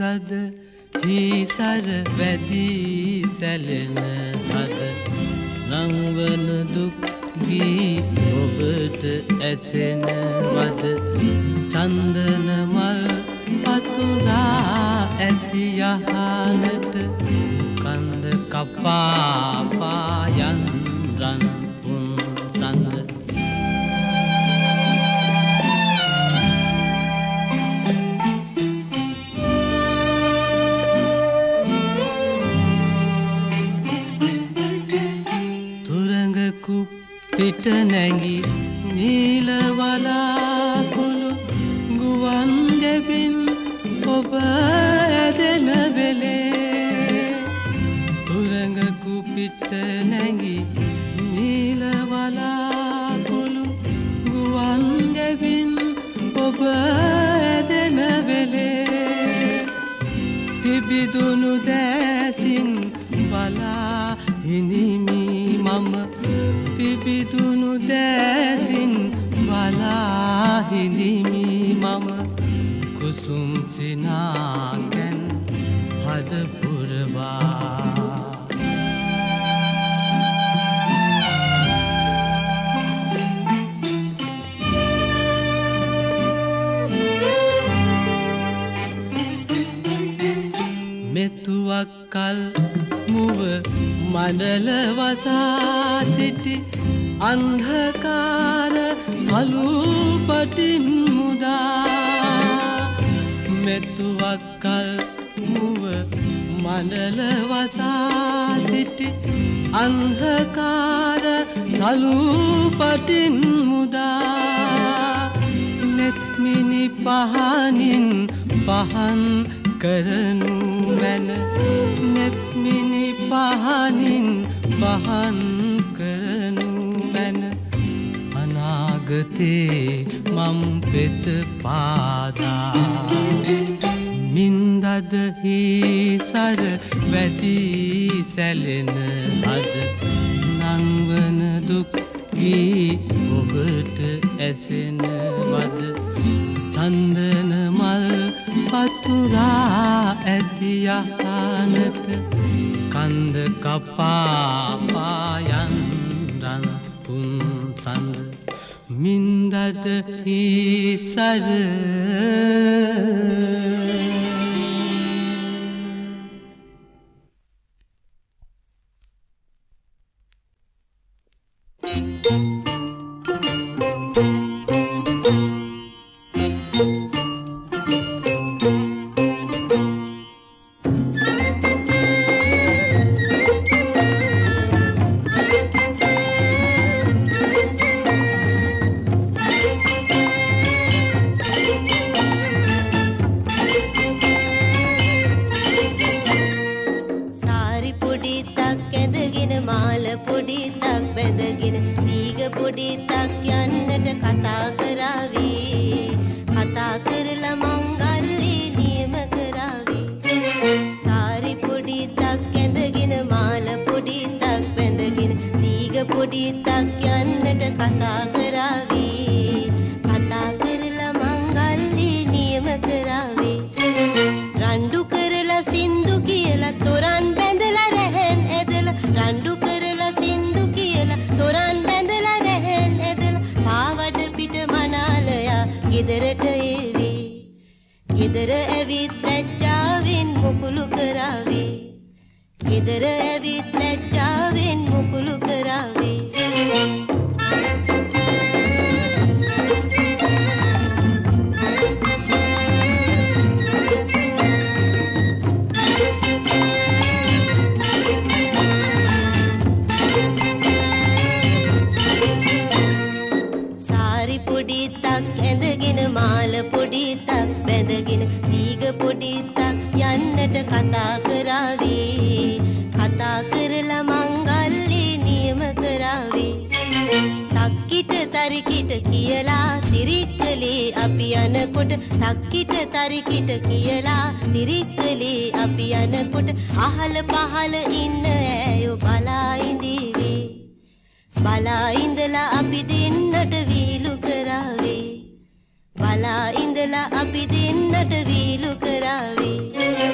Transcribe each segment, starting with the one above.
මින්දද හිසර වැදි සැලෙන අද නංවන දුක් ගී ඔබට ඇසෙන වද චන්දන මල් පතුරා ඇති යහනට කන්ද කපා යන් රන් පුන් සඳ පිට නැගි නීල වලාකුළු ගුවන් ගැබින් ඔබ ඇදෙන වෙලේ තුරඟකු පිට නැගි නීල වලාකුළු ගුවන් ගැබින් ඔබ ඇදෙන වෙලේ පිබිදුණු දැසින් බලා හිනිමි මම පිබිදුණු දැසින් බලා හිඳිමි මම කුසුම් සිනාකැන් හද පුරවා මෙතුවක් කල් මුව මඩල වසා සිටි අන්ධකාර සලූපටින් මුදා මෙතුවක් කල් මුව මඩල වසා සිටි අන්ධකාර සලූපටින් මුදා නෙත්මිනි පහනින් පහන් කරනු මැන නෙත්මිනි පහනින් පහන් කරනු මැන අනාගතේ මම් පෙත පාදා මින්දද හිසර වැදි සැලෙන අද නංවන දුක් ගී ඔබට ඇසෙන වද චන්දන මල් පතුරා ඇති යහනට කන්ද කපා යන් රන් පුන් සඳ මින්දද හිසර බලා ඉඳලා අපි දෙන්නට වීලු කරාවේ බලා ඉඳලා අපි දෙන්නට වීලු කරාවේ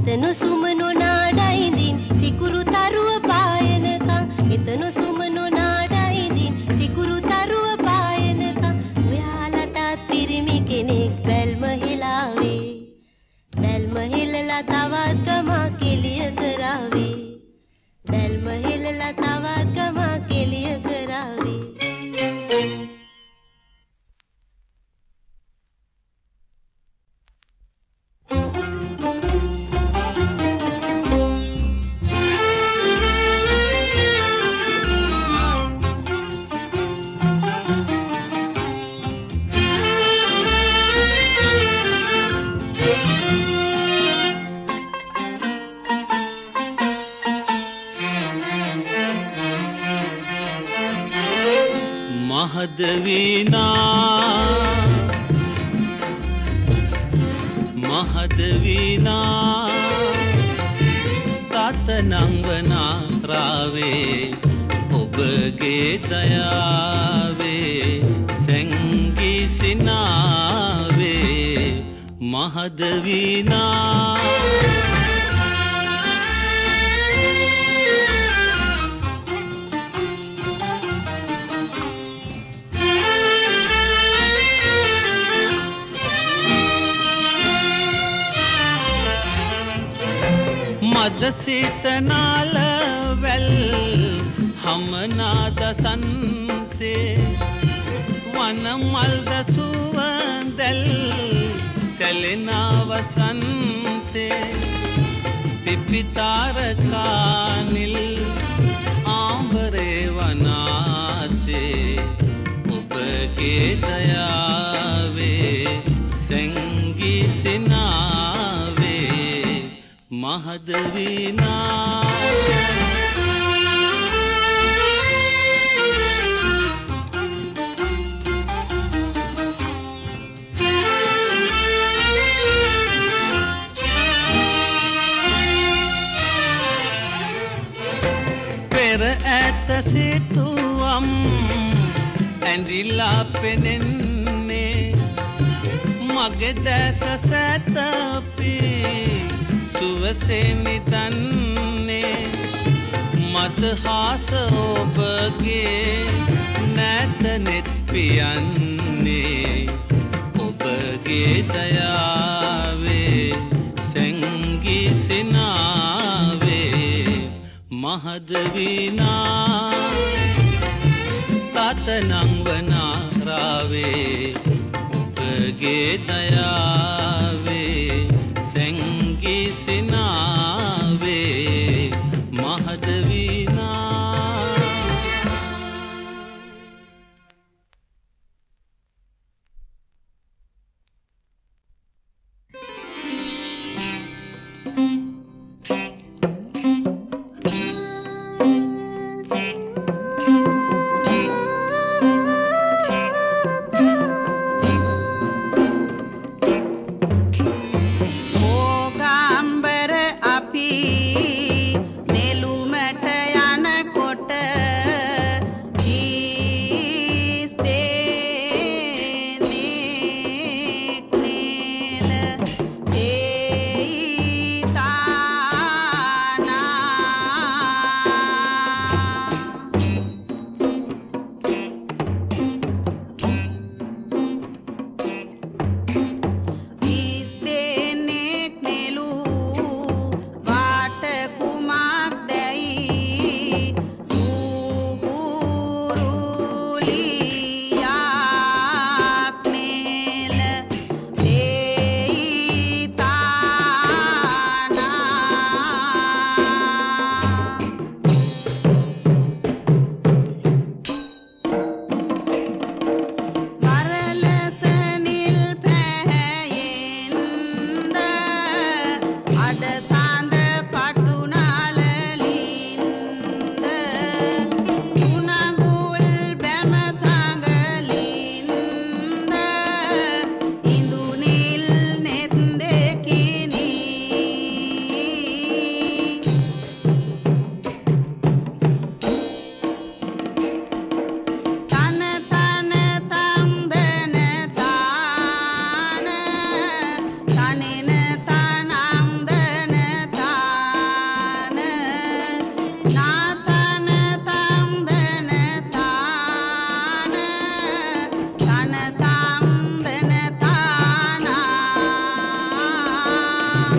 එතනු සුමනු නාඩයිදින් සිකුරු තරුව පායනකං එතනු සුමනු නාඩයිදින් සිකුරු තරුව පායනකං ඔයාලටත් පිරිමි කෙනෙක් බැල්ම හෙලාවේ බැල්ම හෙලලා තවත් ගමක් එළිය කරාවේ බැල්ම හෙලලා තවත් ගමක් එළිය කරාවේ මහදවීනා තතනංවනා රාවේ ඔබගේ දයාවේ සැංගිසිනාවේ මහදවීනා මද සීතනාල වැල් හමනාද සන්තේ වනමල්ද සුවඳල් සැලෙනා වසන්තේ පිපිතාරකානිල් ආඹරේ වනාතේ ඔබගේ දයාවේ සැංගිසිනාවේ මහදවීනා පෙර ඇත සිතුවම් ඇඳිලා පෙනෙන්නේ මගේ දැස සැතපී සුවසේ නිදන්නේ මදහාස ඔබගේ නැතනෙත් පියන්නේ ඔබගේ දයාවේ සැංගිසිනාවේ මහදවීනා තතනංවනා රාවේ ඔබගේ දයාවේ සැංගිසිනාවේ මහදවීනා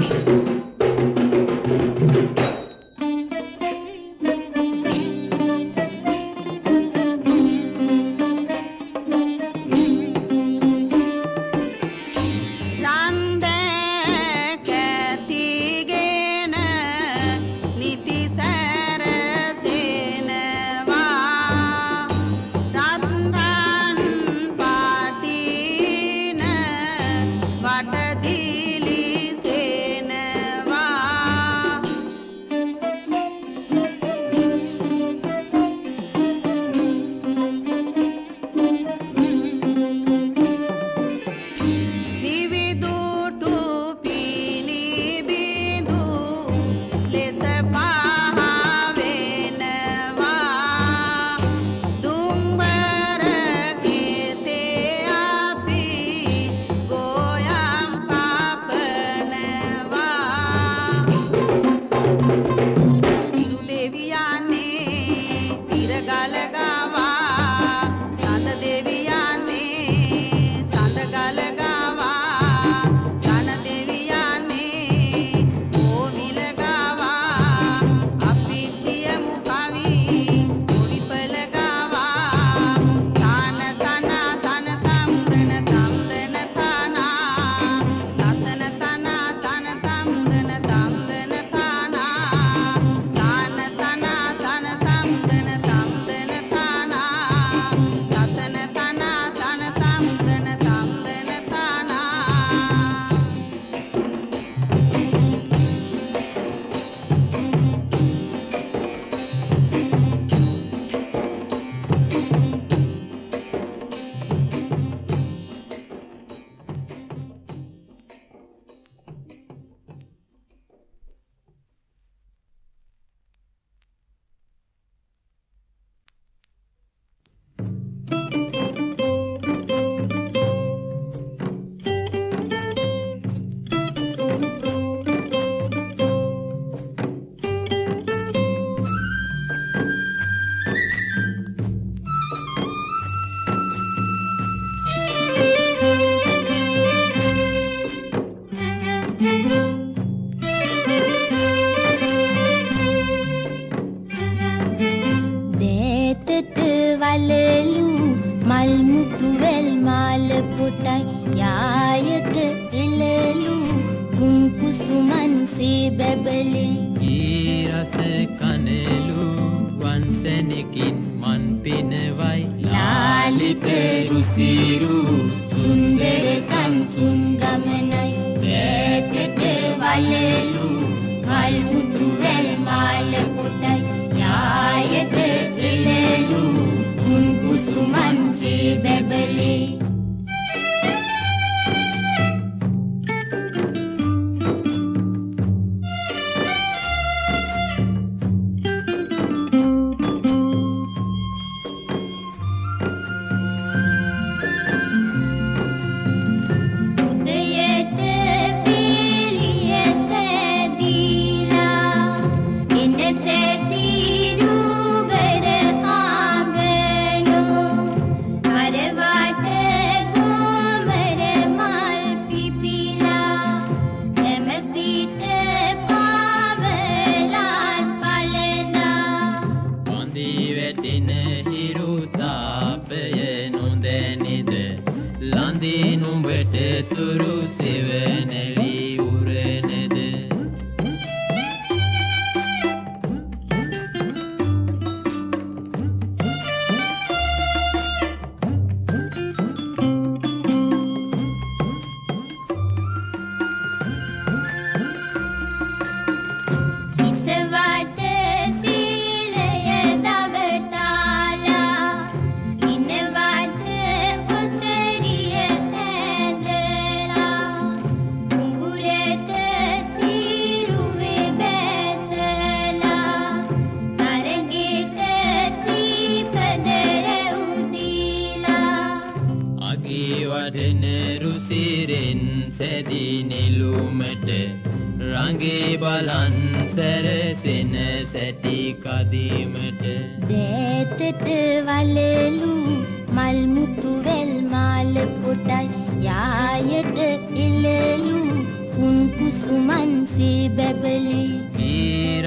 යායට එළලු කුන් කුසුමන්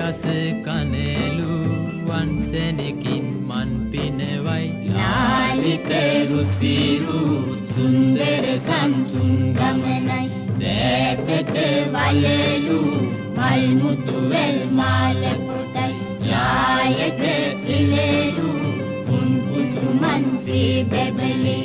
රස කනලු වන්සනකින් මන් පිනවයි ලාලිත රුසිරු සුන්දර සංසුන් ගමනයි සෑතට වලලු මල් මුතු වැල් මාල පුටයි යායක ඉලෙලු උන් කුසුමන් සේ බැබලේ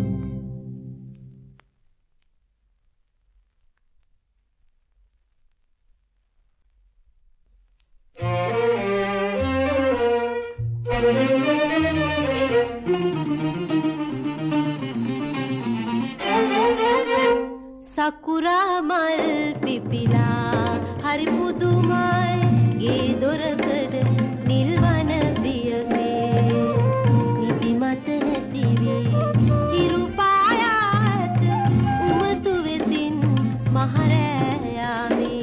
සකුරා මල් පිපිලා හරි පුදුමයි ගේ දොරකඩ නිල්වන පියසේ නිදිමත නැතිවි හිරු පායාත උමතු වෙසින් මහරෑයාමි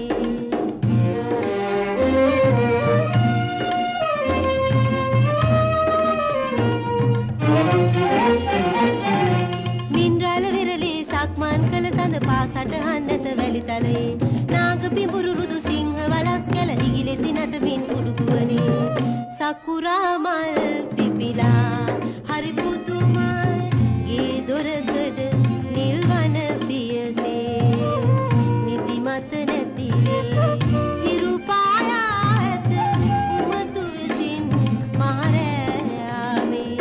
මින්රාල විරලි සක්මන් කළ සඳ පාසට හන්නත වැලිතලේ නාග පිඹුරු රුදු සිංහ වලස් කැල ඉගිලෙති නටමින් උඩුගුවනේ සකුරා මල් පිපිලා හරි පුදුමයි ගේ දොරකඩ නිල්වන පියසේ නිදිමත නැතිවේ හිරු පාලා ඇත උමතු විසින් මහරෑයාමේ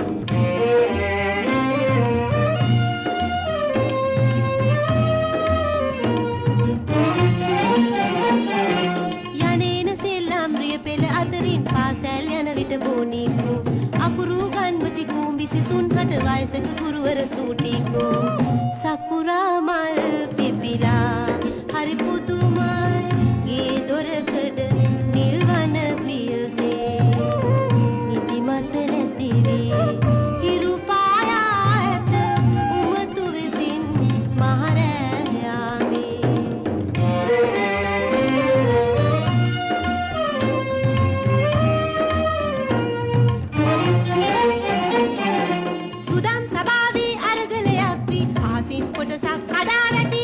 අතරින් පාසැල් යන විට බෝනිකෝ අකුරු ගන්වති කූඹි සිසුන්කට වයසක ගුරුවර සූටිකෝ සකුරා මල් පිපිලා හරි පුදුමයි ගේ දොරකඩ නිල්වන පියසේ නිදිමත නැතිවේ හිරු පායා ඇත උමතු විසින් මහරෑයාමේ කොටසක් කඩා වැටි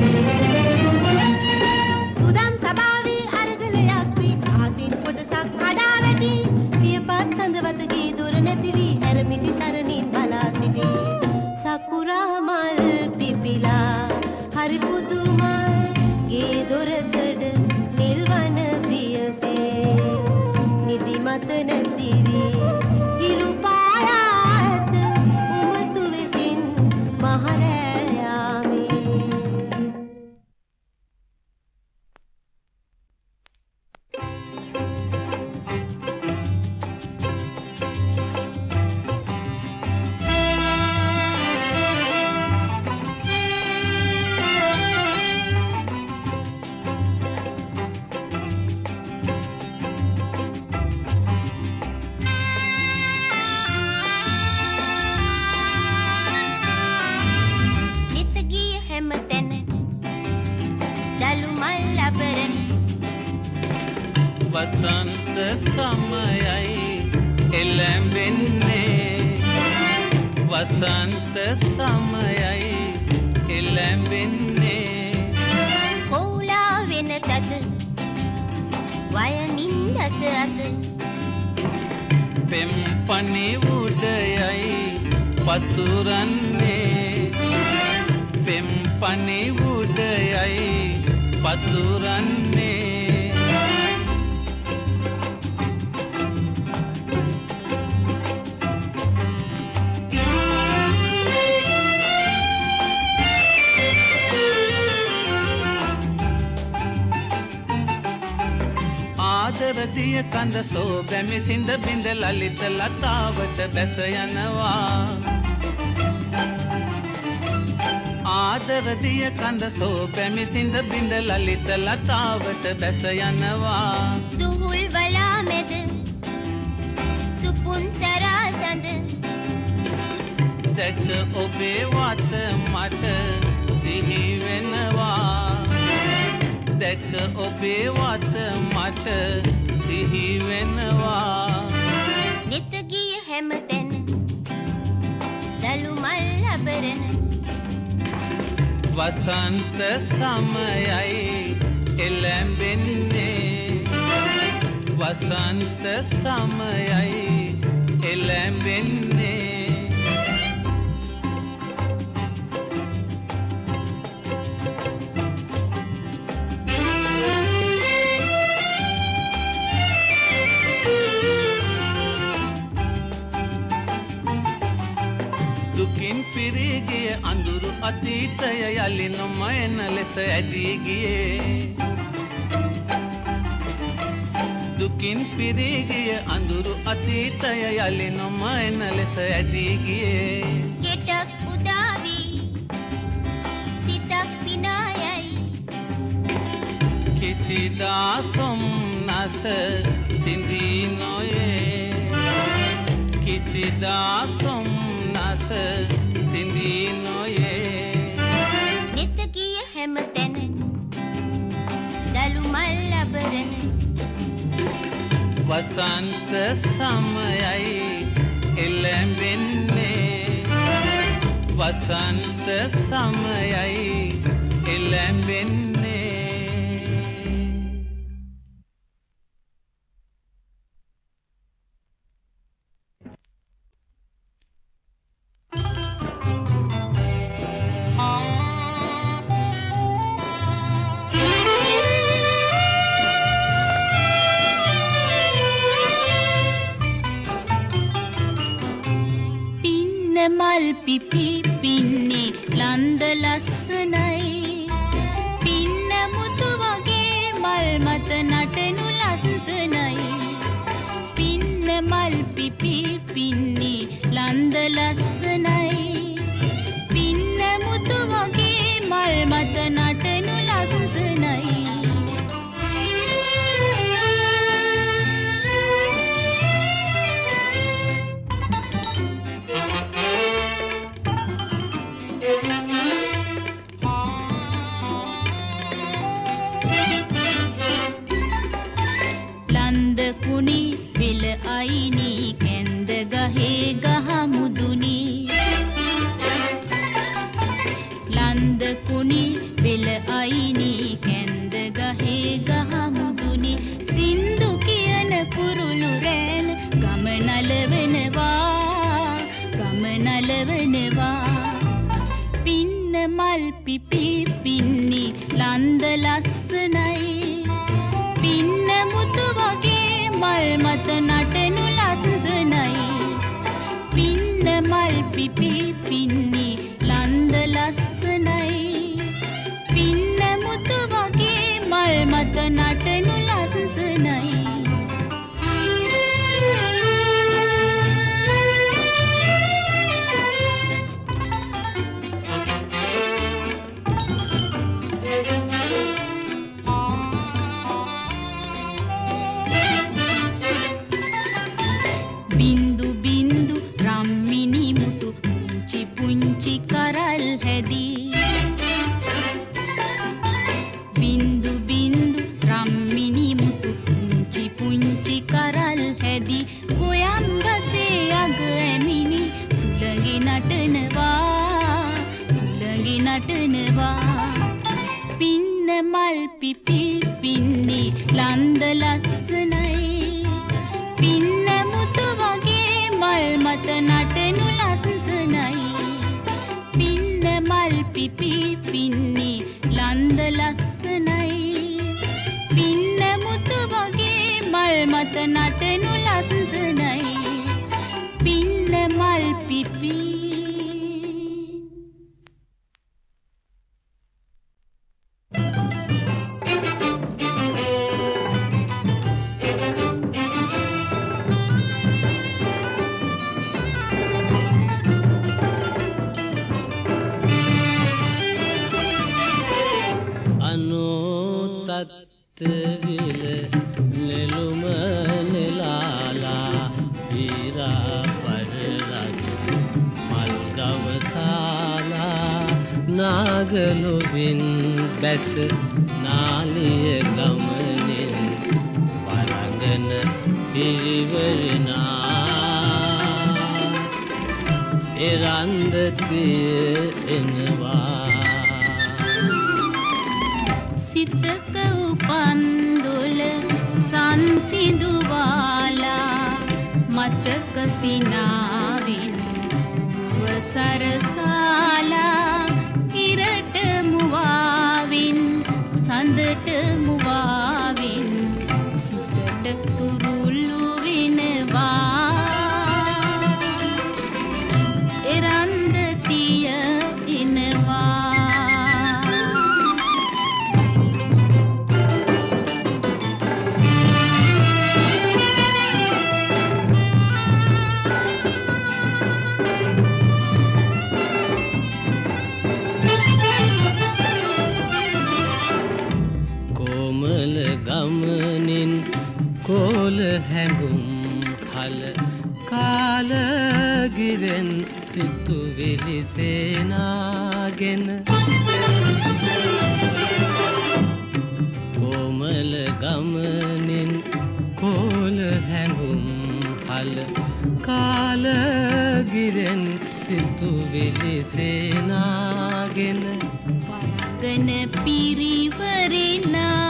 සුදම් සභාවේ අරගලයක් වී ආසින් කොටසක් කඩා වැටි පියපත් සඳවතගේ දුර නැති වී හැරමිටි සරණින් බලා සිටි සකුරා මල් පිපිලා හරි පුදුමයි ගේ දොරකඩ නිල්වන පියසේ නිදිමත නැති වී හිරු පායා ඇත උමතු විසින් මහරෑ වසන්ත සමයයි එළඹෙන්නේ වසන්ත සමයයි එළඹෙන්නේ කොහොලා වෙනතද වයමින් දස අත පෙම් පණිවුඩයයි පතුරන්නේ පෙම් පණිවුඩයයි පතුරන්නේ ආදරදිය කඳ සෝ බැමි සිඳ බිඳ ලලිත ලතාවට බැස යනවා ආදරදිය කඳ සෝ බැමි සිඳ බිඳ ලලිත ලතාවට බැස යනවා දුහුල් වලා මැද සුපුන් සරා සඳ දැක ඔබේ වත මට සිහි වෙනවා දැක ඔබේ වත මට සිහි වෙනවා නිත ගිය හැමතැන දලු මල් අබරන වසන්ත සමයයි එළඹෙන්නේ වසන්ත සමයයි එළඹෙන්නේ දුකින් පිරී ගිය අඳුරු අතීතය යලි නොමයන ලෙස ඇදී ගියේ දුකින් පිරී ගිය අඳුරු අතීතය යලි නොමයන ලෙස ඇදී ගියේ ගෙටක් උදා වී සිතක් විනායයි කිසිදා සොම්නස සිඳී නොයේ කිසිදා සොම්නස සිඳී නොයේ නෙත ගිය හැම තැන දලු මල් ලබරන වසන්ත සමයයි එළඹෙන්නේ වසන්ත සමයයි එළඹෙන්නේ මල් පිපි පින්නේ ලන්ද ලස්සනයි පින්න මුතු වගේ මල් මත නටනු ලස්සනයි පින්න මල් පිපි පින්නේ ලන්ද ලස්සනයි පින්න මුතු වගේ මල් මත නටනු ලස්සනයි කුණි විල අයිනි කැන්ද ගහේ ගහ මුදුනි ලන්ද කුණි විල අයිනි කැන්ද ගහේ ගහ මුදුනි සින්දු කියන කුරුළු රෑන ගම නලවනවා පින්න මල් පිපි පින්නි ලන්ද ලස්සනයි පින්න මුතු වගේ මල් මත නටනු ලස්සනයි පින්න මල් පිපි පින්නි ලන්ද ලස්සනයි පින්න මුතු වගේ මල් මත නටනු ලස්සනයි පුංචි කරල් හැදී බින්දු බින්දු රම්මිනි මුතු පුංචි කරල් හැදී ගොයම් ගසේ අග ඇමිනි සුළඟි නටනවා පින්න මල් පිපි පින්නි ලන්ද ලස්සනයි පින්න මුතු වගේ මල් මත නටනු ලස්සනයි පින්න මල් පිපි පින්නි ලන්ද ලස්සනයි පින්න මුතු වගේ මල් මත නටනු ලස්සනයි පින්න මල් පිපි තත්විල නෙළුම නෙලාලා පීරා පරරස මල් ගවසාලා නාගලුවින් බැස නාලිය ගමනින් පරගන පිරිවරනා එරන්දතිය එනවා සිතක උපන්දුල සංසිඳුව මතක සිනාවින් වසරසාලා ඉරට මුවාවින් සඳට මුවාවින් සිතට තුරුළු වෙනවා එරන්දතිය එනවා ගමනින් කෝල හැඟුම් හල කාලගිරෙන් සිතුවිලි සේනාගෙන කොමල ගමනින් කෝල හැඟුම් හල කාලගිරෙන් සිතුවිලි සේනාගෙන පරගන පිරිවරිනා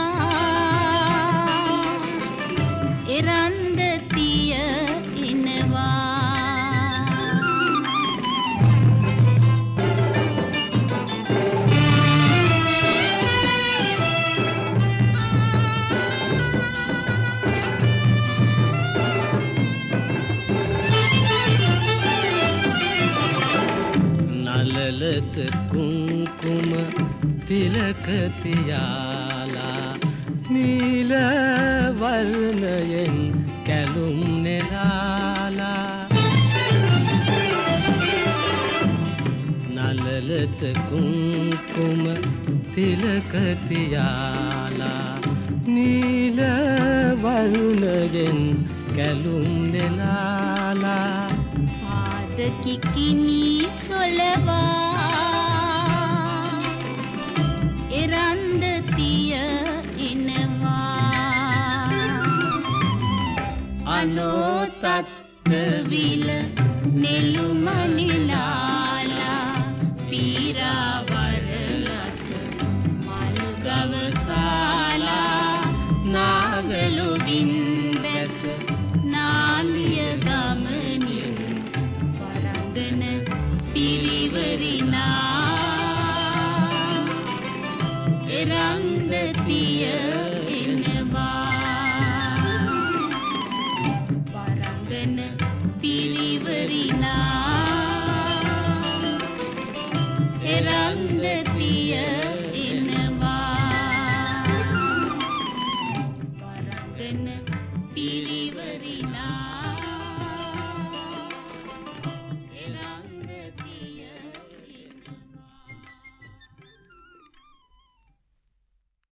එරන්දතිය එනවා නලලත කුංකුම තිලක තියාලා නීල වර්ණයෙන් කැලුම් නෙලාලා නලලත කුංකුම තිලක තියාලා නීල වර්ණයෙන් කැලුම් නෙලාලා පාද කිකිනි සොලවා එරන්දතිය එනවා අනෝතත්ත විල නෙළුමනිලාලා පීරාවරලස මල්ගවසාලා නාගලුබින් බැස නාලිය ගමනින් වරඟන පිරිවරිනා එරන්දතිය එනවා වරඟන පිරිවරිනා එරන්දතිය එනවා වරඟන පිරිවරිනා